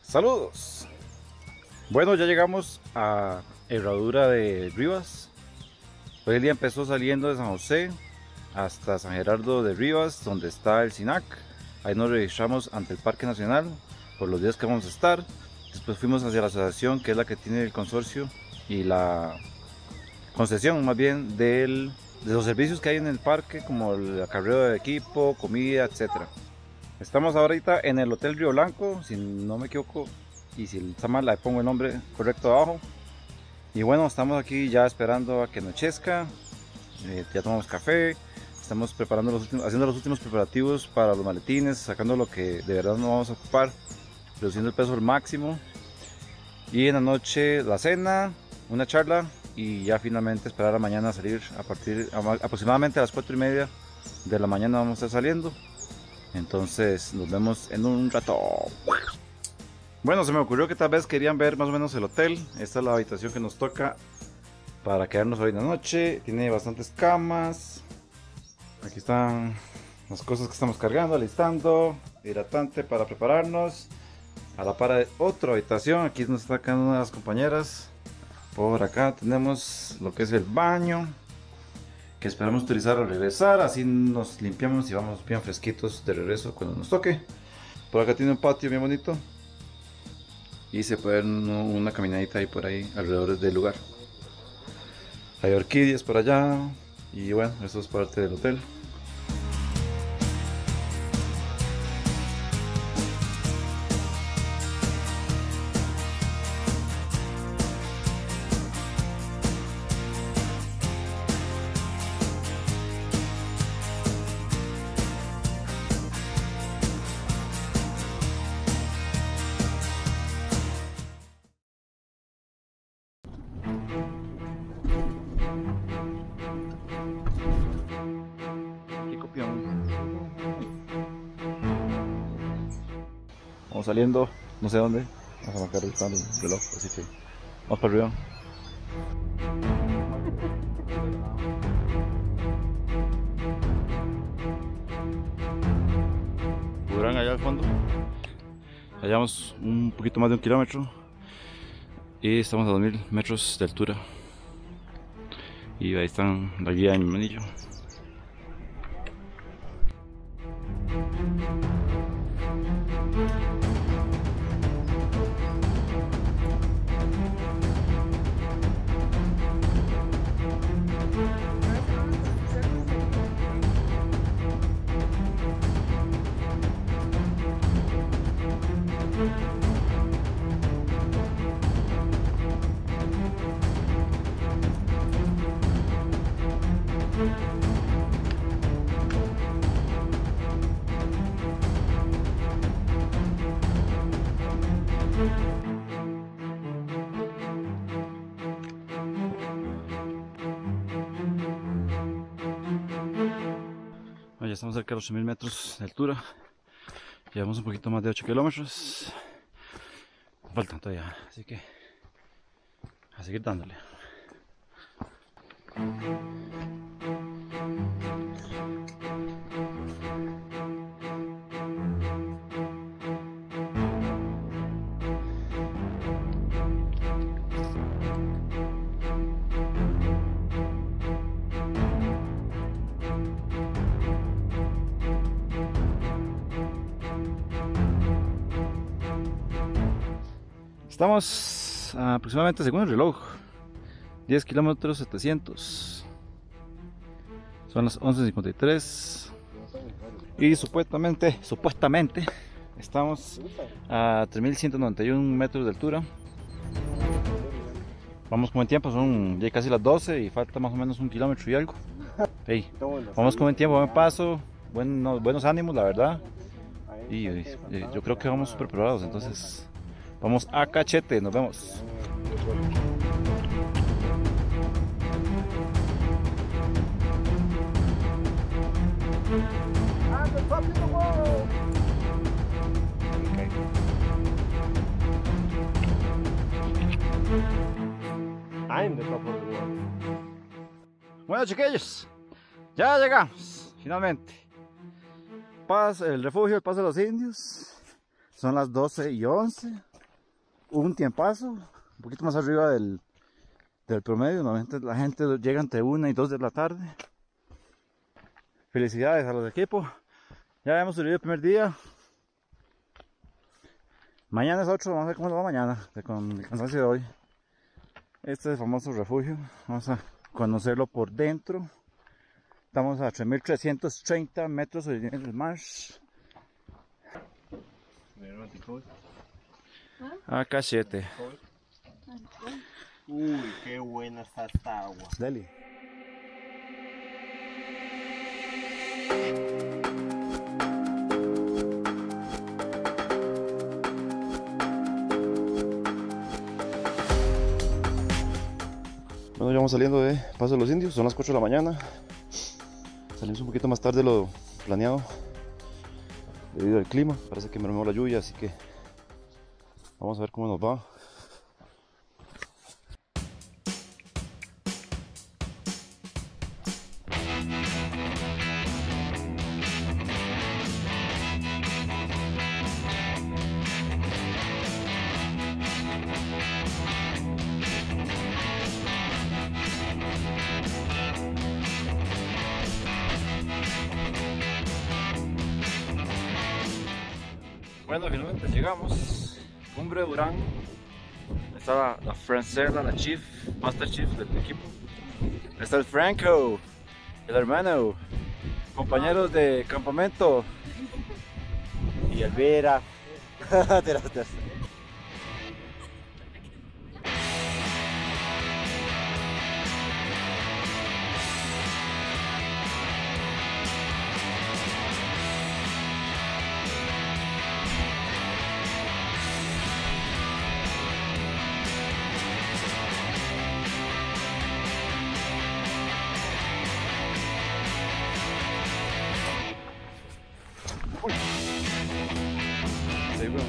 Saludos. Bueno, ya llegamos a Herradura de Rivas. Hoy el día empezó saliendo de San José hasta San Gerardo de Rivas, donde está el SINAC. Ahí nos registramos ante el Parque Nacional por los días que vamos a estar. Después fuimos hacia la asociación, que es la que tiene el consorcio y la concesión más bien de los servicios que hay en el parque, como el acarreo de equipo, comida, etcétera. Estamos ahorita en el Hotel Río Blanco, si no me equivoco, y si está mal, le pongo el nombre correcto abajo. Y bueno, estamos aquí ya esperando a que anochezca. Ya tomamos café, estamos preparando haciendo los últimos preparativos para los maletines, sacando lo que de verdad no vamos a ocupar, reduciendo el peso al máximo. Y en la noche la cena, una charla y ya finalmente esperar a mañana a salir aproximadamente a las 4:30 de la mañana vamos a estar saliendo. Entonces nos vemos en un rato. Bueno, se me ocurrió que tal vez querían ver más o menos el hotel. Esta es la habitación que nos toca para quedarnos hoy en la noche. Tiene bastantes camas. Aquí están las cosas que estamos cargando, alistando. Hidratante para prepararnos. A la par de otra habitación. Aquí nos está quedando una de las compañeras. Por acá tenemos lo que es el baño, que esperamos utilizar al regresar, así nos limpiamos y vamos bien fresquitos de regreso cuando nos toque. Por acá tiene un patio bien bonito y se puede ver una caminadita ahí por ahí alrededor del lugar. Hay orquídeas por allá y bueno, eso es parte del hotel. Vamos saliendo, no sé dónde. Vamos a marcar el reloj, así que vamos para arriba. Podrán allá al fondo. Allá vamos un poquito más de 1 kilómetro y estamos a 2000 metros de altura. Y ahí están la guía y mi manillo. Ya estamos cerca de los 8000 metros de altura. Llevamos un poquito más de 8 kilómetros. Faltan todavía, así que a seguir dándole. Estamos aproximadamente, según el reloj, 10 kilómetros 700. Son las 11:53 y supuestamente estamos a 3191 metros de altura. Vamos con buen tiempo, son ya casi las 12 y falta más o menos 1 kilómetro y algo. Hey, vamos con buen tiempo, buen paso, buenos ánimos, la verdad. Y yo creo que vamos súper preparados, entonces vamos a cachete, nos vemos. I'm the top of the world. Okay. I'm the top of the world. Bueno, chiquillos, ya llegamos, finalmente. El refugio, el Paso de los Indios. Son las 12:11. un tiempazo, un poquito más arriba del promedio. Normalmente la gente llega entre 1 y 2 de la tarde. Felicidades a los de equipo. Ya hemos subido el primer día. Mañana es otro, vamos a ver cómo nos va mañana, con el cansancio de hoy. Este es el famoso refugio, vamos a conocerlo por dentro. Estamos a 3.330 metros sobre el nivel del mar. Acá 7. Uy, qué buena está esta agua. Dale. Bueno, ya vamos saliendo de Paso de los Indios, son las 4 de la mañana. Salimos un poquito más tarde de lo planeado debido al clima. Parece que me mermó la lluvia, así que vamos a ver cómo nos va. Bueno, finalmente llegamos. Cumbre Durán. Está la Francela, la Chief, Master Chief del equipo. Está el Franco, el hermano, compañeros de campamento. Y Elvira. Sí, bueno.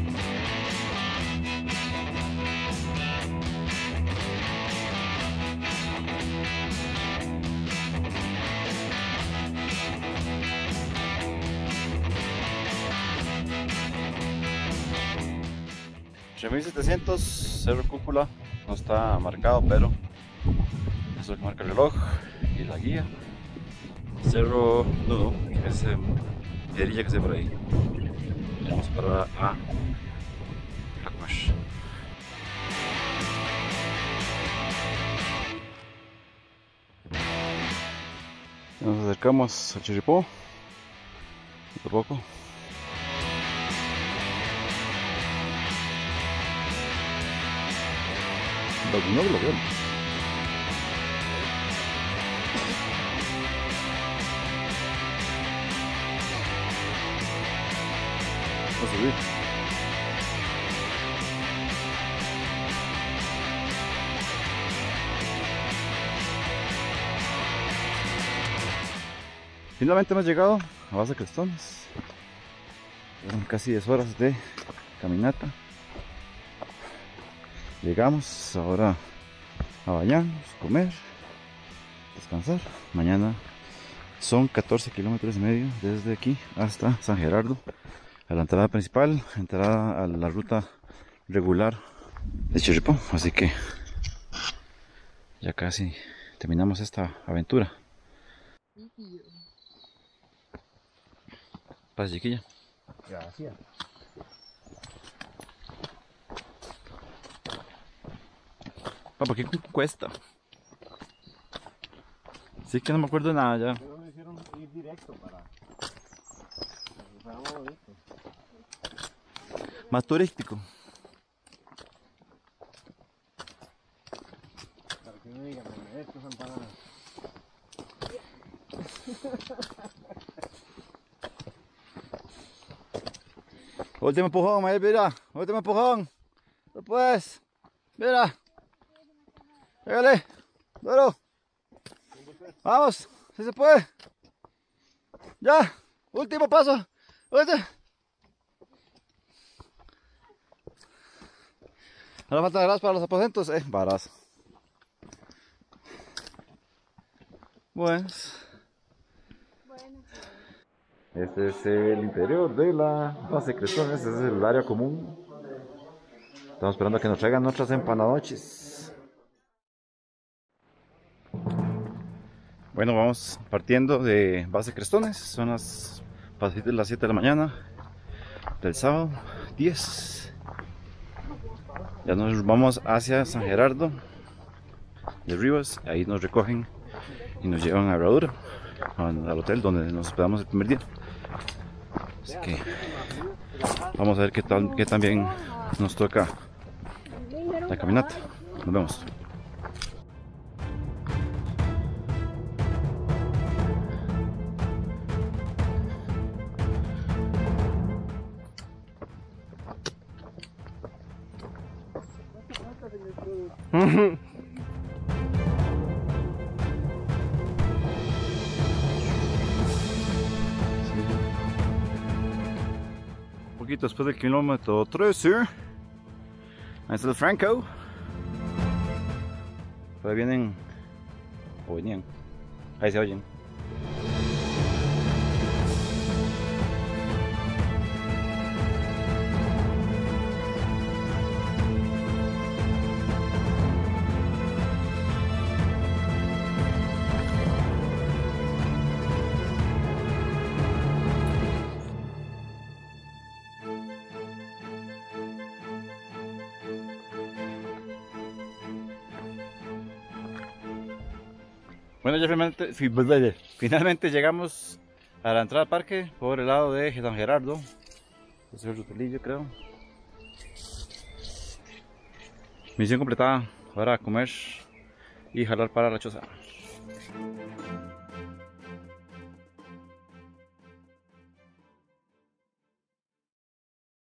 $3.700, cero cúpula, no está marcado, pero eso es lo que marca el reloj y la guía. Cero nudo, ese piedrilla que se ve por ahí. Vamos para Hakmash. Nos acercamos al Chirripó, poco a poco. No lo veo. Vamos a subir. Finalmente hemos llegado a Base Crestones. Fueron casi 10 horas de caminata. Llegamos ahora a bañarnos, comer, descansar. Mañana son 14 kilómetros y medio desde aquí hasta San Gerardo, a la entrada principal, entrada a la ruta regular de Chirripó. Así que ya casi terminamos esta aventura. Paz, chiquilla. Gracias. Papá, ¿qué cuesta? Sí que no me acuerdo de nada ya. Pero me hicieron ir directo para más bonito. Más turístico. Para que no digan, me estos empanadas. Último empujón, Mael, mira. Último empujón. No puedes. Mira. Pégale. Duro. Vamos. Si se puede. Ya. Último paso. Ahora falta varas para los aposentos. Varas. Bueno. Este es el interior de la Base Crestones, este es el área común. Estamos esperando a que nos traigan nuestras empanadoches. Bueno, vamos partiendo de Base Crestones. Son las pasitas de las 7 de la mañana del sábado 10. Ya nos vamos hacia San Gerardo de Rivas. Ahí nos recogen y nos llevan a Herradura, al hotel donde nos hospedamos el primer día. Así que vamos a ver qué tan bien nos toca la caminata. Nos vemos. Un poquito después del kilómetro 13. Ahí está el Franco. Por ahí vienen, o venían, ahí se oyen. Bueno, ya finalmente llegamos a la entrada al parque por el lado de San Gerardo. Es el hotelillo, creo. Misión completada. Ahora a comer y jalar para la choza.